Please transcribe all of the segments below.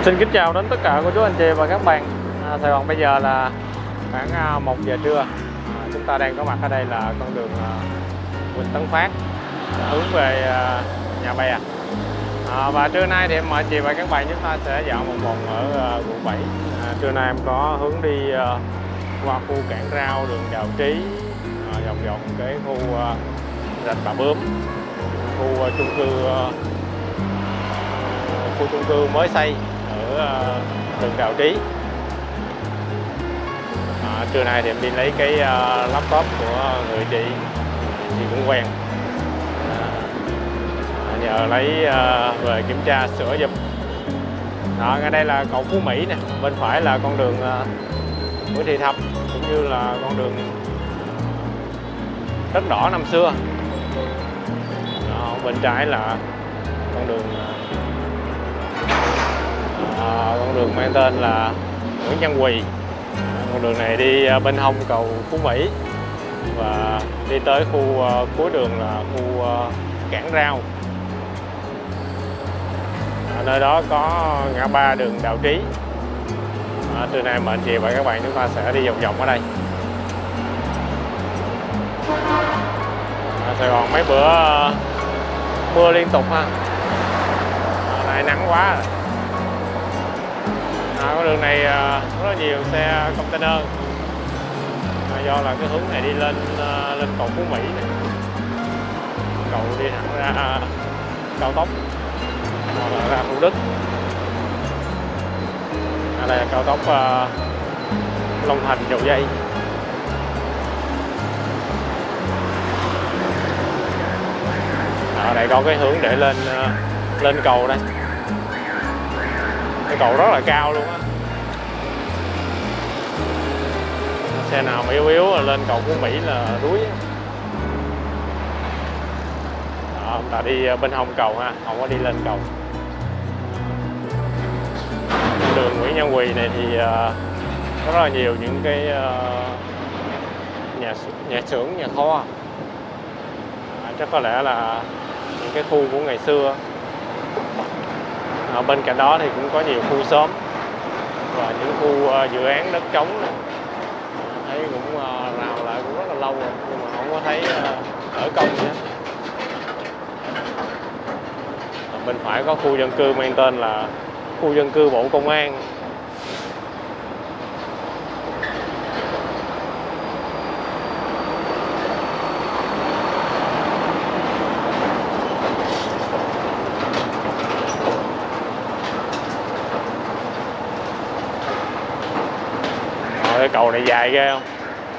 Xin kính chào đến tất cả cô chú anh chị và các bạn. Sài Gòn bây giờ là khoảng 1 giờ trưa. Chúng ta đang có mặt ở đây là con đường Huỳnh Tấn Phát hướng về Nhà Bè. Và trưa nay thì em mời chị và các bạn chúng ta sẽ dạo một vòng ở quận 7. Trưa nay em có hướng đi qua khu Cảng Rao, đường Đào Trí, vòng vòng cái khu Rạch Bà Bướm, khu chung cư mới xây ở đường Đào Trí. Trưa nay thì em đi lấy cái laptop của người chị cũng quen, nhờ lấy về kiểm tra sửa giùm. Đó, ngay đây là cầu Phú Mỹ nè, bên phải là con đường Nguyễn Thị Thập cũng như là con đường Đất Đỏ năm xưa. Đó, bên trái là con đường mang tên là Nguyễn Văn Quỳ. Con đường này đi bên hông cầu Phú Mỹ và đi tới khu cuối đường là khu Cảng Rao. Ở nơi đó có ngã ba đường Đào Trí. Trưa nay mời anh chị và các bạn chúng ta sẽ đi vòng vòng ở đây. Sài Gòn mấy bữa mưa liên tục ha, nay nắng quá rồi. Con đường này rất là nhiều xe container, do là cái hướng này đi lên cầu Phú Mỹ này. Cầu đi thẳng ra cao tốc hoặc là ra Thủ Đức. Ở đây là cao tốc Long Thành Dầu Dây. Ở đây có cái hướng để lên cầu đây. Cái cầu rất là cao luôn á. Xe nào mà yếu là lên cầu Phú Mỹ là đuối. Đó, ta đi bên hông cầu ha, không có đi lên cầu. Đường Nguyễn Văn Quỳ này thì rất là nhiều những cái nhà xưởng, nhà kho. Chắc có lẽ là những cái khu của ngày xưa. Bên cạnh đó thì cũng có nhiều khu xóm và những khu dự án đất trống này. Thấy cũng rào lại cũng rất là lâu rồi nhưng mà không có thấy khởi công nữa. Bên phải có khu dân cư mang tên là khu dân cư Bộ Công an. Cái cầu này dài ghê không?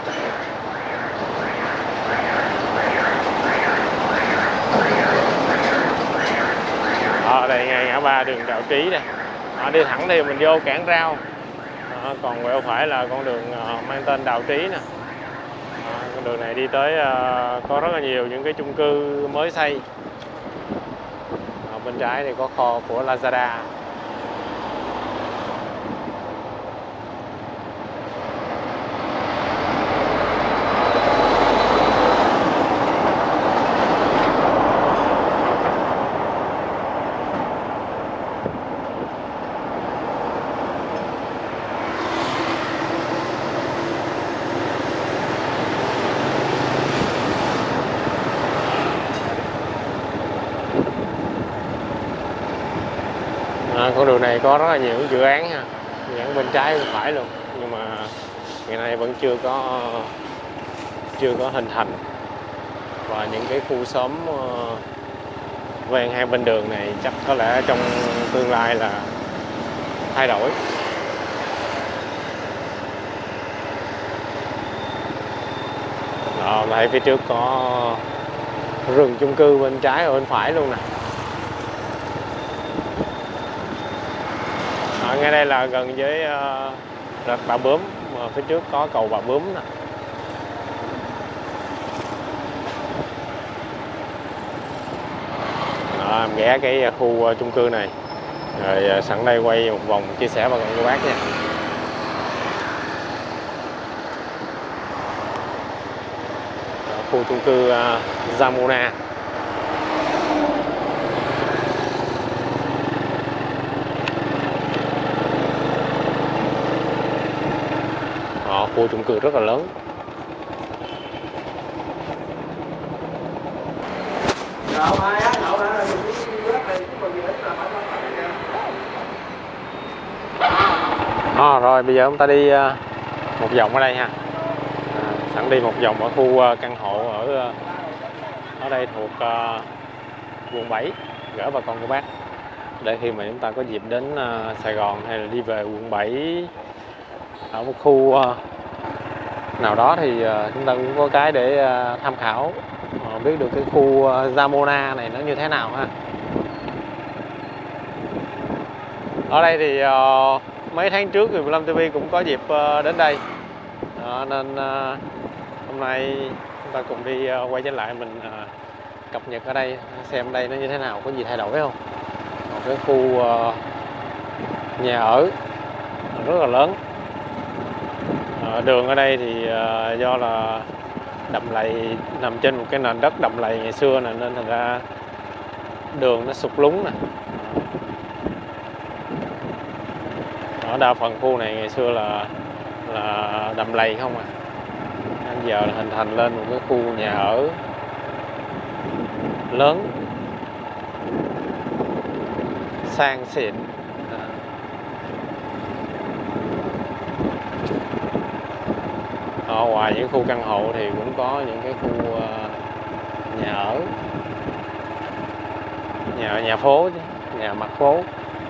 Ở đây ngay ngã ba đường Đào Trí đây. Đi thẳng thì mình vô Cảng Rao. Còn quẹo phải là con đường mang tên Đào Trí nè. Con đường này đi tới có rất là nhiều những cái chung cư mới xây. Bên trái thì có kho của Lazada. Con đường này có rất là nhiều dự án ha, dự án bên trái bên phải luôn, nhưng mà ngày nay vẫn chưa có hình thành. Và những cái khu xóm ven hai bên đường này chắc có lẽ trong tương lai là thay đổi. Đó, thấy phía trước có rừng chung cư bên trái và bên phải luôn nè. Ngay đây là gần với rạch Bà Bướm, mà phía trước có cầu Bà Bướm nè. Đó, em ghé cái khu chung cư này rồi sẵn đây quay một vòng chia sẻ với các bác nha. Khu chung cư Zamona. khu chung cư rất là lớn. Rồi bây giờ chúng ta đi một vòng ở đây ha. Sẵn đi một vòng ở khu căn hộ ở đây thuộc quận 7 gửi bà con cô bác, để khi mà chúng ta có dịp đến Sài Gòn hay là đi về quận 7 ở một khu nào đó thì chúng ta cũng có cái để tham khảo, biết được cái khu Ramona này nó như thế nào ha. Ở đây thì mấy tháng trước thì 15 TV cũng có dịp đến đây, nên hôm nay chúng ta cùng đi quay trở lại, mình cập nhật ở đây xem đây nó như thế nào, có gì thay đổi không. Một cái khu nhà ở rất là lớn. Đường ở đây thì do là đầm lầy, nằm trên một cái nền đất đầm lầy ngày xưa này, nên thành ra đường nó sụt lún nè. Ở đa phần khu này ngày xưa là đầm lầy không à, nên giờ là hình thành lên một cái khu nhà ở lớn, sang xịn. Ngoài những khu căn hộ thì cũng có những cái khu nhà ở, nhà phố chứ, nhà mặt phố.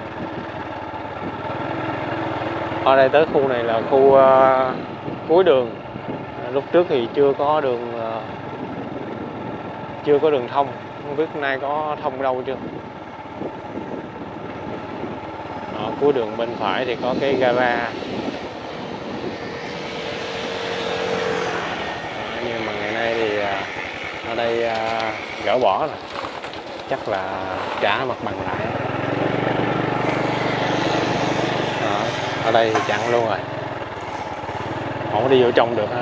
Ở đây tới khu này là khu cuối đường. Lúc trước thì chưa có đường thông, không biết nay có thông đâu chưa. Cuối đường bên phải thì có cái gara. Nhưng mà ngày nay thì ở đây gỡ bỏ rồi, chắc là trả mặt bằng lại. Ở đây thì chặn luôn rồi, không có đi vô trong được ha.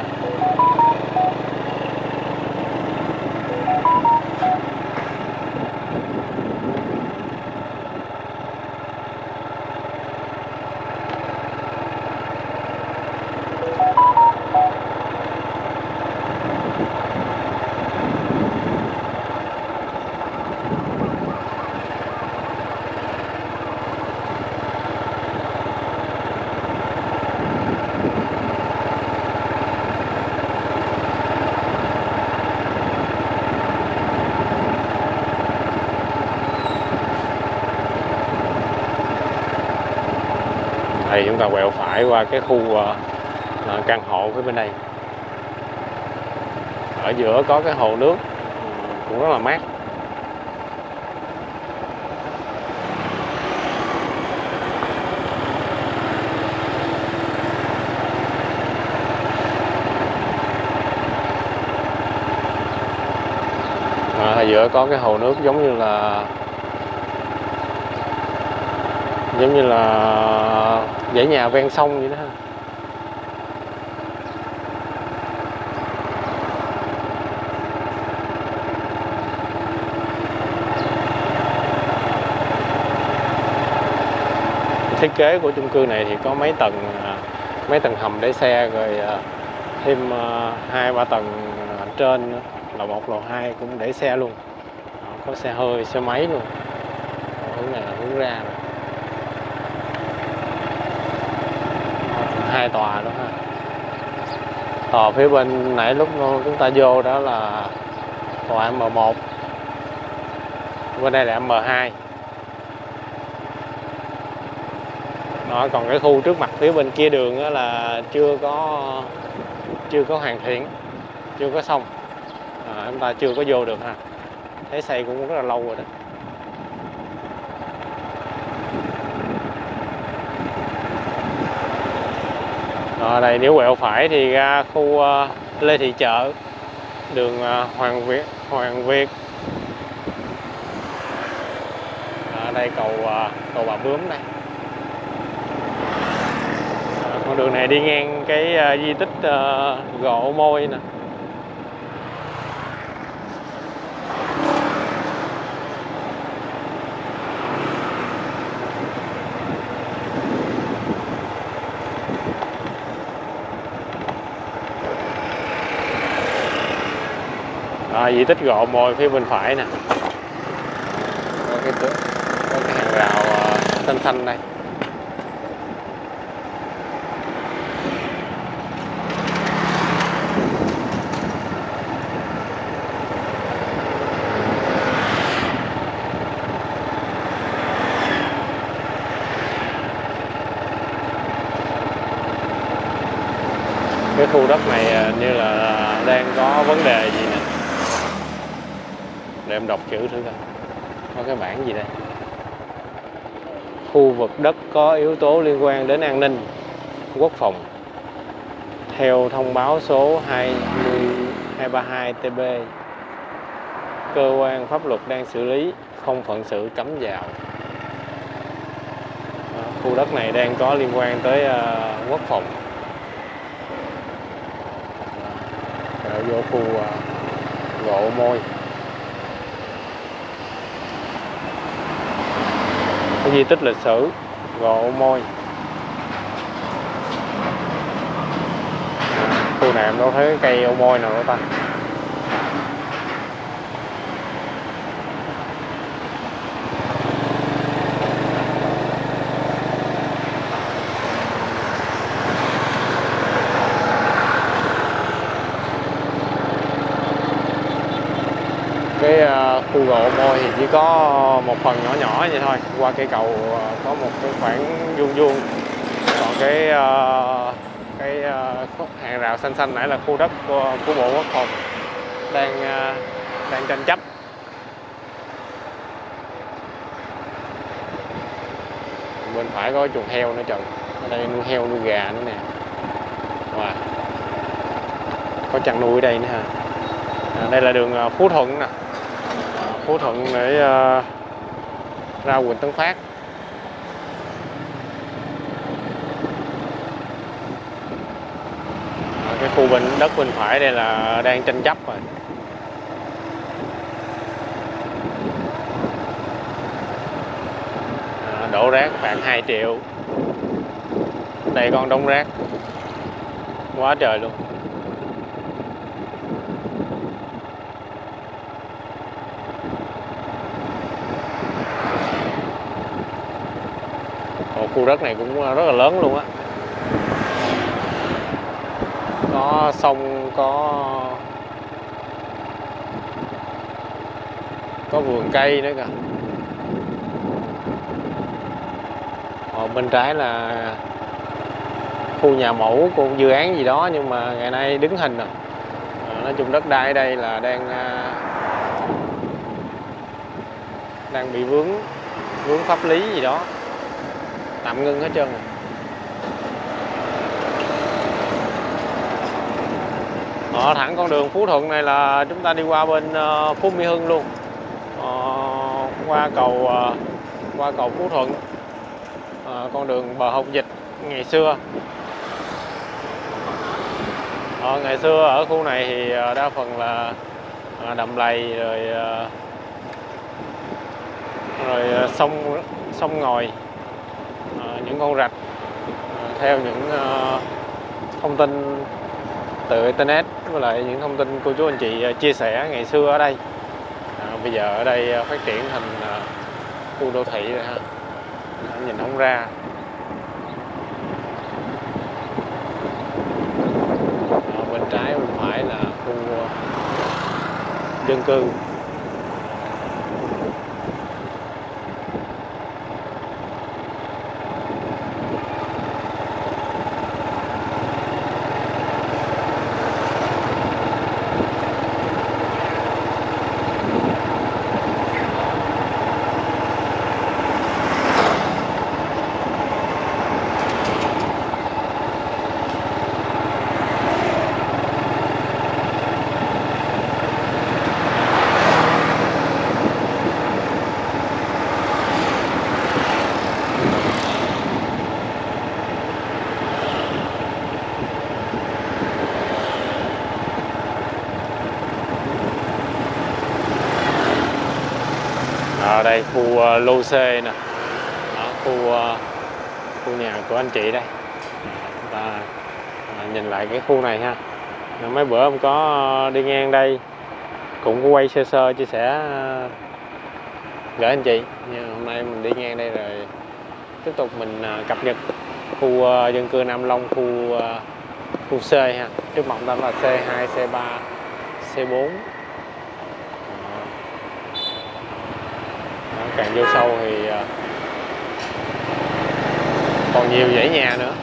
Thì chúng ta quẹo phải qua cái khu căn hộ phía bên đây. Ở giữa có cái hồ nước cũng rất là mát. Ở giữa có cái hồ nước giống như là dãy nhà ven sông vậy đó. Thiết kế của chung cư này thì có mấy tầng hầm để xe, rồi thêm 2-3 tầng trên nữa, lầu 1, lầu 2 cũng để xe luôn. Có xe hơi, xe máy luôn. Hướng này là hướng ra rồi. 2 tòa đó ha. Tòa phía bên nãy lúc chúng ta vô đó là tòa M1, bên đây là M2. Đó, còn cái khu trước mặt phía bên kia đường đó là chưa có hoàn thiện, chưa có xong, chúng ta chưa có vô được ha. Thấy xây cũng rất là lâu rồi đó. Ở đây nếu quẹo phải thì ra khu Lê Thị Chợ, đường Hoàng Việt. Ở đây cầu Bà Bướm này. Con đường này đi ngang cái di tích Gò Môi nè. Di tích Gò Mồi phía bên phải nè, có cái hàng rào xanh xanh đây. Cái khu đất này như là đang có vấn đề gì nè, để em đọc chữ thử coi có cái bảng gì đây. Khu vực đất có yếu tố liên quan đến an ninh quốc phòng theo thông báo số 20232 TB, cơ quan pháp luật đang xử lý, không phận sự cấm vào. Khu đất này đang có liên quan tới quốc phòng. Rồi vô khu Gò Mồi, cái di tích lịch sử Gò Mồi. Khu này em đâu thấy cái cây ô môi nào nữa ta. Cái khu Gò Mồi thì chỉ có một phần nhỏ nhỏ vậy thôi, qua cây cầu có một cái khoảng vuông vuông. Còn cái hàng rào xanh xanh nãy là khu đất của Bộ Quốc phòng đang tranh chấp. Bên phải có chuồng heo nữa trời, ở đây nuôi heo nuôi gà nữa nè. Wow. Có chăn nuôi ở đây nữa ha. Đây là đường Phú Thuận nè, Phú Thuận để ra Huỳnh Tấn Phát. Cái khu đất bên phải đây là đang tranh chấp rồi. Đổ rác phạt 2 triệu. Đây con đống rác quá trời luôn. Khu đất này cũng rất là lớn luôn á. Có sông, có vườn cây nữa kìa. Bên trái là khu nhà mẫu của dự án gì đó, nhưng mà ngày nay đứng hình rồi. Nói chung đất đai ở đây là đang bị vướng pháp lý gì đó, tạm ngưng hết trơn rồi. Thẳng con đường Phú Thuận này là chúng ta đi qua bên Phú Mỹ Hưng luôn, qua cầu Phú Thuận, con đường bờ Hồng Dịch ngày xưa. Ngày xưa ở khu này thì đa phần là đầm lầy rồi sông ngòi, những con rạch. Theo những thông tin từ internet với lại những thông tin cô chú anh chị chia sẻ ngày xưa ở đây, bây giờ ở đây phát triển thành khu đô thị rồi ha, nhìn không ra. Bên trái bên phải là khu dân cư. Ở đây khu lô C nè, đó, khu nhà của anh chị đây. Chúng ta nhìn lại cái khu này ha. Mấy bữa em có đi ngang đây, cũng có quay sơ sơ chia sẻ gửi anh chị. Nhưng hôm nay mình đi ngang đây rồi tiếp tục mình cập nhật khu dân cư Nam Long, khu C ha. Trước mặt đó là C2, C3, C4. Càng vô sâu thì còn nhiều dãy nhà nữa.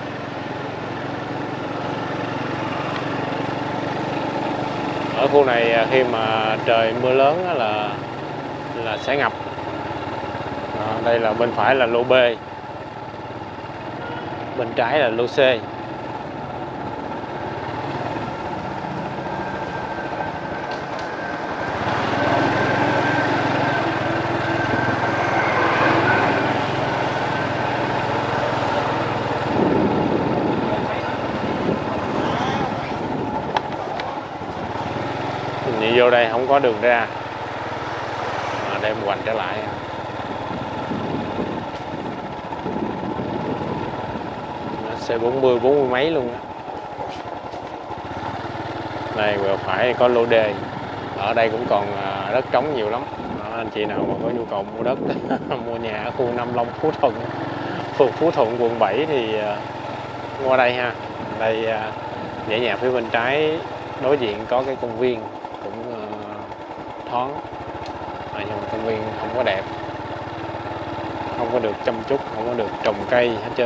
Ở khu này khi mà trời mưa lớn là sẽ ngập. Đây là bên phải là lô B, bên trái là lô C. Nhìn vô đây không có đường ra, đem hoành trở lại. C40, 40 mấy luôn á. Đây quẹo phải có lô D. Ở đây cũng còn đất trống nhiều lắm. Anh chị nào mà có nhu cầu mua đất mua nhà ở khu Nam Long, Phú Thuận, phường Phú Thuận, quận 7 thì qua đây ha. Đây dãy nhà phía bên trái đối diện có cái công viên cũng thoáng, nhưng mà công viên không có đẹp, không có được chăm chút, không có được trồng cây hết trơn.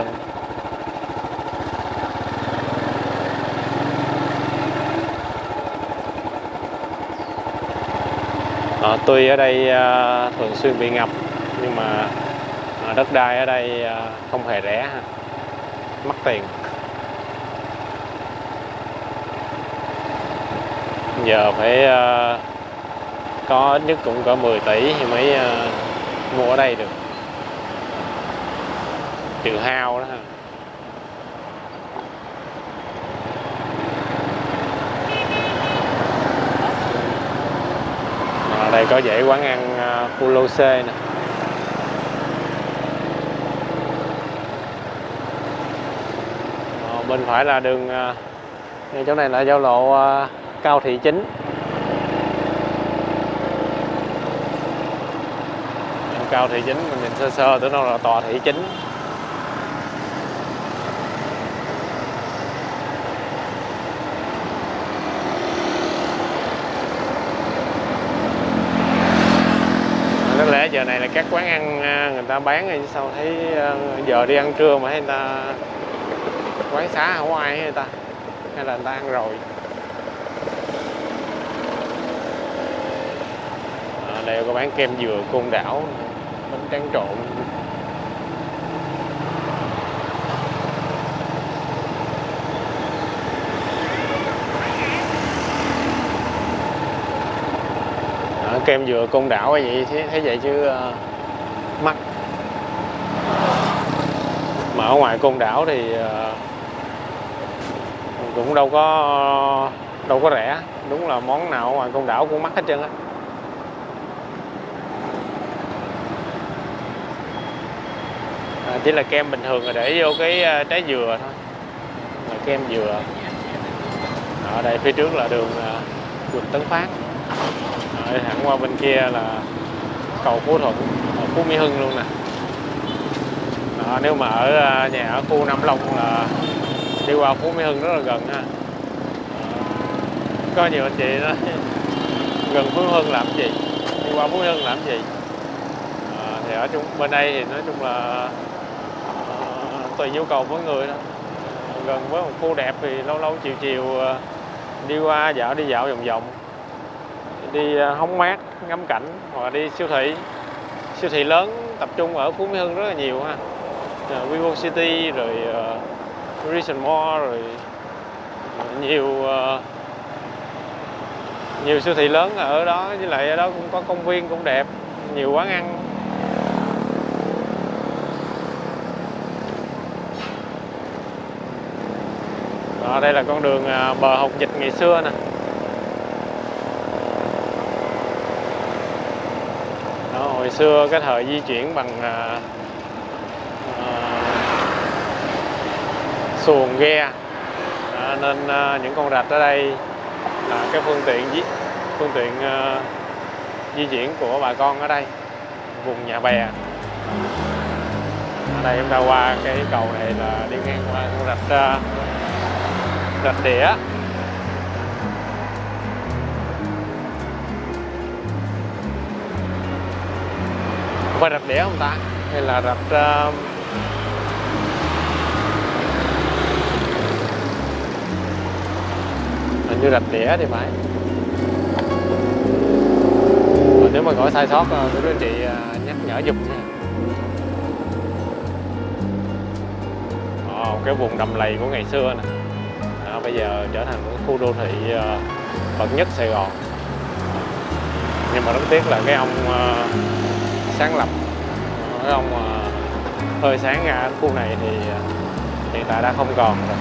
Tuy ở đây thường xuyên bị ngập nhưng mà đất đai ở đây không hề rẻ, mắc tiền. Giờ phải có ít nhất cũng cỡ 10 tỷ thì mới mua ở đây được, trừ hao đó ha. Ở đây có dãy quán ăn khu lô C nè. Bên phải là đường, chỗ này là giao lộ Cao Thị Chính. Cao Thị Chính mình nhìn sơ sơ tưởng đâu là tòa thị chính. Có lẽ giờ này là các quán ăn người ta bán rồi, sao thấy giờ đi ăn trưa mà thấy người ta quán xá không có ai người ta, hay là người ta ăn rồi. Đây có bán kem dừa Côn Đảo, bánh tráng trộn. Kem dừa Côn Đảo vậy thấy vậy chứ mắc. Mà ở ngoài Côn Đảo thì cũng đâu có rẻ. Đúng là món nào ở ngoài Côn Đảo cũng mắc hết trơn á. Chỉ là kem bình thường là để vô cái trái dừa thôi, là kem dừa. Ở đây phía trước là đường Quỳnh Tấn Phát. Thẳng qua bên kia là cầu Phú Thuận, Phú Mỹ Hưng luôn nè. Nếu mà ở nhà ở khu Nam Long là đi qua Phú Mỹ Hưng rất là gần ha. Có nhiều anh chị nói gần Phú Mỹ Hưng làm gì, đi qua Phú Mỹ Hưng làm gì. Thì ở bên đây thì nói chung là tùy nhu cầu mỗi người đó. Gần với một khu đẹp thì lâu lâu chiều đi qua đi dạo vòng vòng, đi hóng mát ngắm cảnh, hoặc đi siêu thị lớn tập trung ở Phú Mỹ Hưng rất là nhiều ha. Vivo City rồi Reason Mall rồi nhiều siêu thị lớn ở đó, với lại ở đó cũng có công viên cũng đẹp, nhiều quán ăn. Đây là con đường bờ Hồng Dịch ngày xưa nè. Hồi xưa cái thời di chuyển bằng xuồng ghe, nên những con rạch ở đây là cái phương tiện phương tiện di chuyển của bà con ở đây, vùng Nhà Bè. Ở đây chúng ta qua cái cầu này là đi ngang qua con rạch Đĩa. Qua rạch Đĩa không ta? Hay là rạch hình như rạch Đĩa thì phải. Nếu mà có sai sót quý anh chị nhắc nhở giùm nha. Cái vùng đầm lầy của ngày xưa nè, bây giờ trở thành một khu đô thị bậc nhất Sài Gòn. Nhưng mà rất tiếc là cái ông sáng lập, cái ông hơi sáng ra khu này thì hiện tại đã không còn rồi.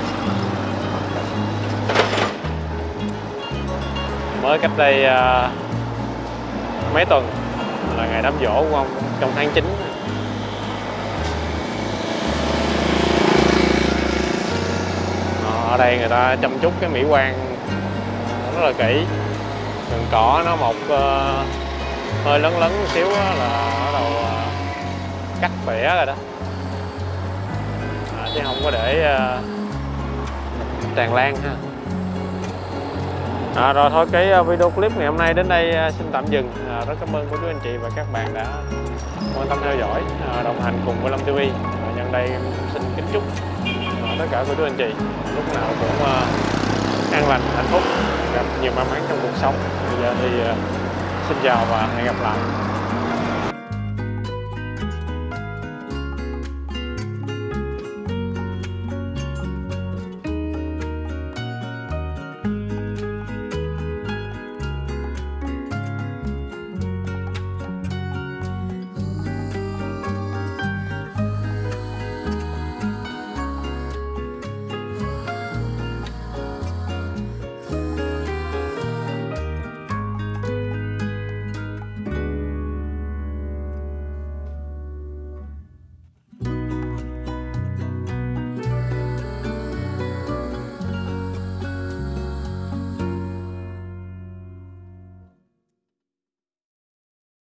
Mới cách đây mấy tuần là ngày đám giỗ của ông trong tháng 9. Ở đây người ta chăm chút cái mỹ quan rất là kỹ. Rừng cỏ nó mọc hơi lấn lấn một xíu là bắt đầu cắt tỉa rồi đó, chứ không có để tràn lan ha. Rồi thôi, cái video clip ngày hôm nay đến đây xin tạm dừng. Rất cảm ơn quý anh chị và các bạn đã quan tâm theo dõi, đồng hành cùng với Lâm TV. Nhân đây xin kính chúc tất cả quý anh chị lúc nào cũng an lành, hạnh phúc, gặp nhiều may mắn trong cuộc sống. Bây giờ thì xin chào và hẹn gặp lại.